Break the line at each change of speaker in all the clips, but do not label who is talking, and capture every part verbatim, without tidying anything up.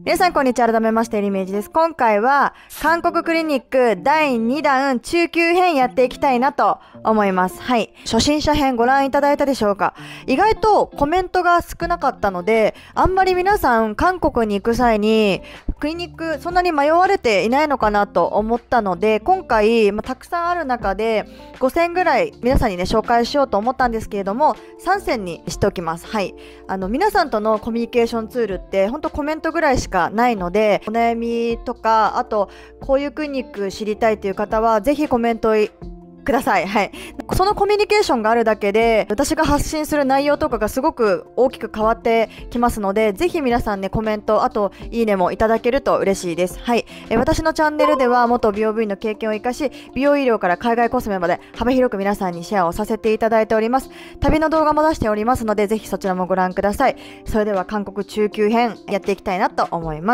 皆さんこんにちは。改めまして、リメージです。今回は韓国クリニックだいにだん中級編やっていきたいなと思います。はい。初心者編ご覧いただいたでしょうか。意外とコメントが少なかったので、あんまり皆さん韓国に行く際にクリニックそんなに迷われていないのかなと思ったので、今回、まあ、たくさんある中でごせんぐらい皆さんにね紹介しようと思ったんですけれども、さんせんにしておきます。はい。あの皆さんとのコミュニケーションツールって本当コメントぐらいしかないので、お悩みとか、あとこういうクリニック知りたいという方はぜひコメントください。はい。そのコミュニケーションがあるだけで私が発信する内容とかがすごく大きく変わってきますので、ぜひ皆さんねコメント、あといいねもいただけると嬉しいです。はい。え私のチャンネルでは元美容部員の経験を生かし、美容医療から海外コスメまで幅広く皆さんにシェアをさせていただいております。旅の動画も出しておりますので、ぜひそちらもご覧ください。それでは韓国中級編やっていきたいなと思います。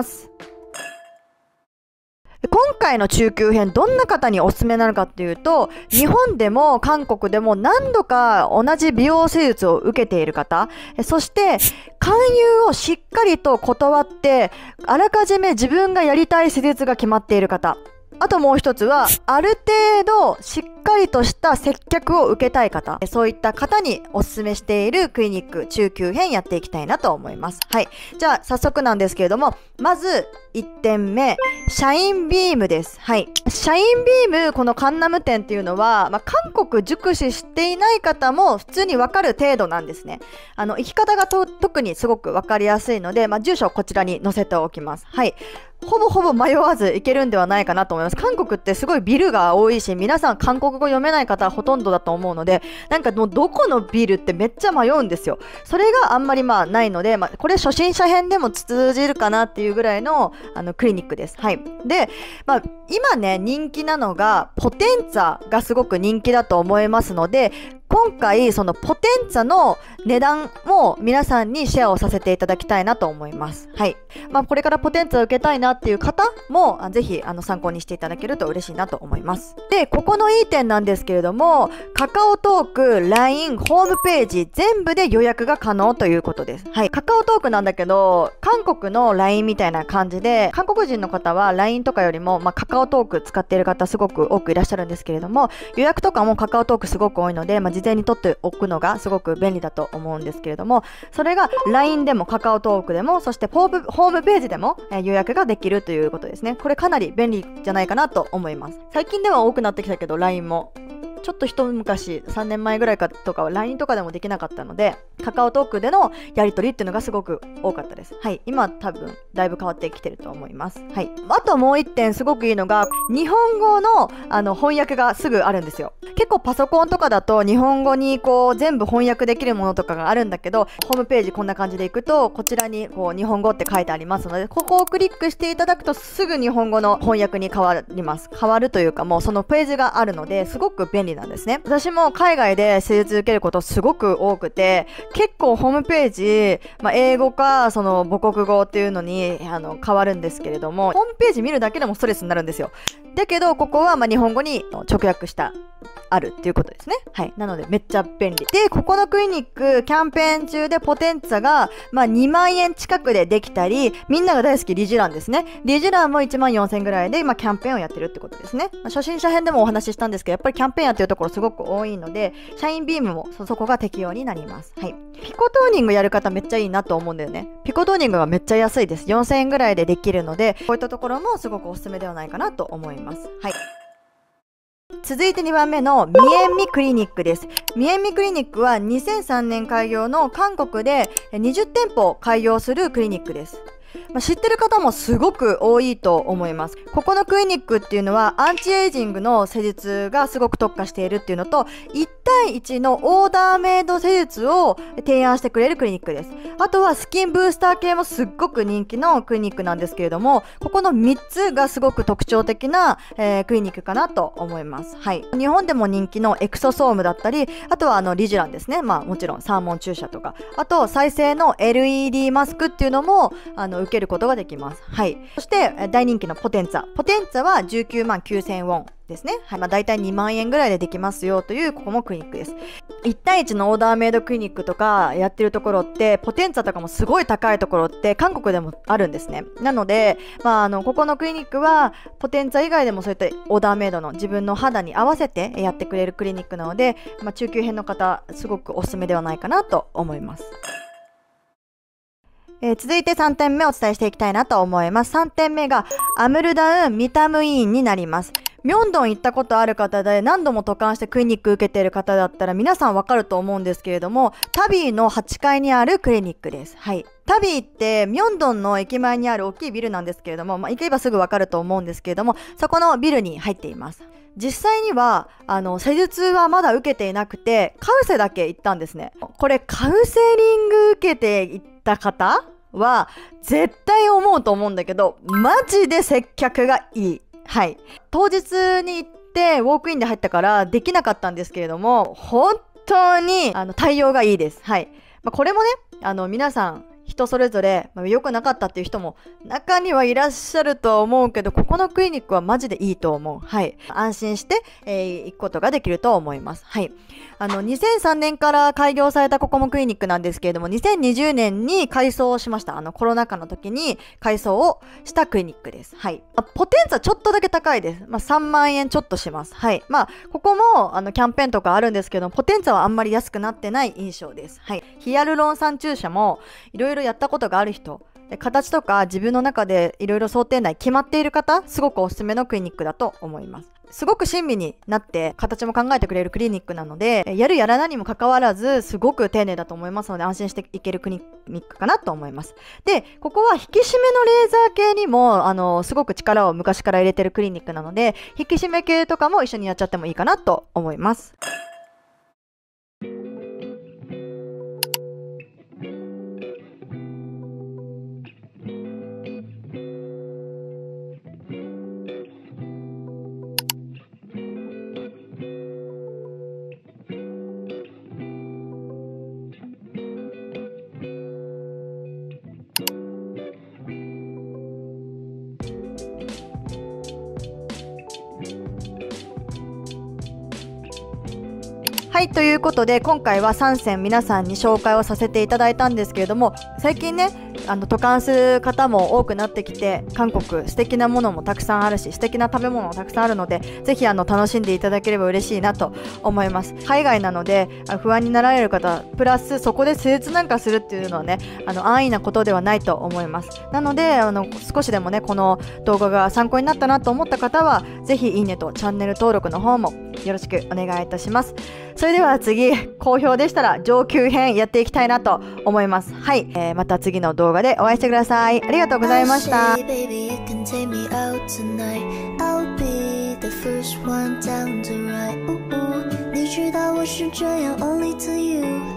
今回の中級編、どんな方におすすめなのかっていうと、日本でも韓国でも何度か同じ美容施術を受けている方、そして勧誘をしっかりと断って、あらかじめ自分がやりたい施術が決まっている方、あともう一つは、ある程度しっかりとした接客を受けたい方、そういった方におすすめしているクリニック中級編やっていきたいなと思います。はい。じゃあ早速なんですけれども、まずいってんめ、シャインビームです。はい。シャインビーム、このカンナム店っていうのは、まあ、韓国熟知していない方も普通にわかる程度なんですね。あの、行き方がと特にすごくわかりやすいので、まあ、住所をこちらに載せておきます。はい。ほぼほぼ迷わず行けるんではないかなと思います。韓国ってすごいビルが多いし、皆さん韓国語読めない方はほとんどだと思うので、なんかもうどこのビルってめっちゃ迷うんですよ。それがあんまりまあないので、まあ、これ初心者編でも通じるかなっていうぐらいのあのクリニックです。はい。で、まあ、今ね、人気なのが、ポテンツァがすごく人気だと思いますので、今回そのポテンツァの値段も皆さんにシェアをさせていただきたいなと思います。はい。まあこれからポテンツァを受けたいなっていう方もぜひあの参考にしていただけると嬉しいなと思います。で、ここのいい点なんですけれども、カカオトーク、ライン、ホームページ全部で予約が可能ということです。はい。カカオトークなんだけど、韓国の ライン みたいな感じで、韓国人の方は ライン とかよりも、まあ、カカオトーク使っている方すごく多くいらっしゃるんですけれども、予約とかもカカオトークすごく多いので、まあ、事前に取っておくのがすごく便利だと思うんですけれども、それが ライン でもカカオトークでも、そしてホーム、ホームページでも、えー、予約ができるということですね。これかなり便利じゃないかなと思います。最近では多くなってきたけど ライン もちょっと一昔さんねんまえぐらいかとかは ライン とかでもできなかったので、カカオトークでのやり取りっていうのがすごく多かったです。はい。今多分だいぶ変わってきてると思います。はい。あともう一点すごくいいのが、日本語のあの翻訳がすぐあるんですよ。結構パソコンとかだと日本語にこう全部翻訳できるものとかがあるんだけど、ホームページこんな感じでいくと、こちらにこう日本語って書いてありますので、ここをクリックしていただくとすぐ日本語の翻訳に変わります。変わるというか、もうそのページがあるのですごく便利なんですね。私も海外で施術受けることすごく多くて、結構ホームページ、まあ、英語かその母国語っていうのにあの変わるんですけれども、ホームページ見るだけでもストレスになるんですよ。だけどここはまあ日本語に直訳したあるっていうことですね。はい。なのでめっちゃ便利。で、ここのクリニックキャンペーン中でポテンツァがまあにまんえん近くでできたり、みんなが大好きリジュランですね。リジュランもいちまんよんせんぐらいでまあキャンペーンをやってるってことですね。まあ、初心者編でもお話ししたんですけど、やっぱりキャンペーンやってるところすごく多いので、シャインビームもそ、そこが適用になります。はい。ピコトーニングやる方めっちゃいいなと思うんだよね。ピコトーニングがめっちゃ安いです。よんせんえんぐらいでできるので、こういったところもすごくおすすめではないかなと思います。はい。続いてにばんめのミエンミクリニックです。ミエンミクリニックはにせんさんねん開業の韓国でにじゅってんぽ開業するクリニックです。まあ、知ってる方もすごく多いと思います。ここのクリニックっていうのはアンチエイジングの施術がすごく特化しているっていうのと、いちたいいちのオーダーメイド施術を提案してくれるクリニックです。あとはスキンブースター系もすっごく人気のクリニックなんですけれども、ここのみっつがすごく特徴的な、えー、クリニックかなと思います。はい。日本でも人気のエクソソームだったり、あとはあのリジュランですね。まあもちろんサーモン注射とか、あと再生の エルイーディー マスクっていうのもあの受けることができます。はい。そして大人気のポテンツァ。ポテンツァはじゅうきゅうまんきゅうせんウォン。 ですね。はい。まあ、大体にまんえんぐらいでできますよという、ここもクリニックです。いち対いちのオーダーメイドクリニックとかやってるところって、ポテンツァとかもすごい高いところって韓国でもあるんですね。なので、まあ、あの、ここのクリニックは、ポテンツァ以外でもそういったオーダーメイドの自分の肌に合わせてやってくれるクリニックなので、まあ、中級編の方、すごくおすすめではないかなと思います。えー、続いてさんてんめお伝えしていきたいなと思います。さんてんめがアムルダウンミタムインになります。ミョンドン行ったことある方で何度も渡韓してクリニック受けている方だったら皆さんわかると思うんですけれども、タビーのはちかいにあるクリニックです。はい。タビーってミョンドンの駅前にある大きいビルなんですけれども、まあ、行けばすぐわかると思うんですけれども、そこのビルに入っています。実際には、あの、施術はまだ受けていなくて、カウセだけ行ったんですね。これ、カウセリング受けて行った方は、絶対思うと思うんだけど、マジで接客がいい。はい。当日に行って、ウォークインで入ったからできなかったんですけれども、本当に、あの、対応がいいです。はい。まあ、これもね、あの、皆さん、人それぞれ、まあ、良くなかったっていう人も中にはいらっしゃると思うけど、ここのクリニックはマジでいいと思う。はい。安心して、えー、行くことができると思います。はい。あの、にせんさんねんから開業されたここもクリニックなんですけれども、にせんにじゅうねんに改装をしました。あの、コロナ禍の時に改装をしたクリニックです。はい。ポテンツァちょっとだけ高いです。まあ、さんまんえんちょっとします。はい。まあ、ここも、あの、キャンペーンとかあるんですけど、ポテンツァはあんまり安くなってない印象です。はい。ヒアルロン酸注射も、いろいろやったことがある人、形とか自分の中でいろいろ想定内決まっている方、すごくおすすめのクリニックだと思います。すごく親身になって形も考えてくれるクリニックなので、やるやらないにもかかわらずすごく丁寧だと思いますので、安心していけるクリニックかなと思います。で、ここは引き締めのレーザー系にもあのすごく力を昔から入れてるクリニックなので、引き締め系とかも一緒にやっちゃってもいいかなと思います。はい、ということで今回はさんせん皆さんに紹介をさせていただいたんですけれども、最近ね、あの渡韓する方も多くなってきて、韓国素敵なものもたくさんあるし、素敵な食べ物もたくさんあるので、ぜひあの楽しんでいただければ嬉しいなと思います。海外なので不安になられる方プラスそこで施術なんかするっていうのはね、あの安易なことではないと思います。なのであの少しでもねこの動画が参考になったなと思った方は、ぜひいいねとチャンネル登録の方もよろしくお願いいたします。それでは次、好評でしたら上級編やっていきたいなと思います。はい、えー、また次の動画でお会いしてください。ありがとうございました。你知道我是这样 only to you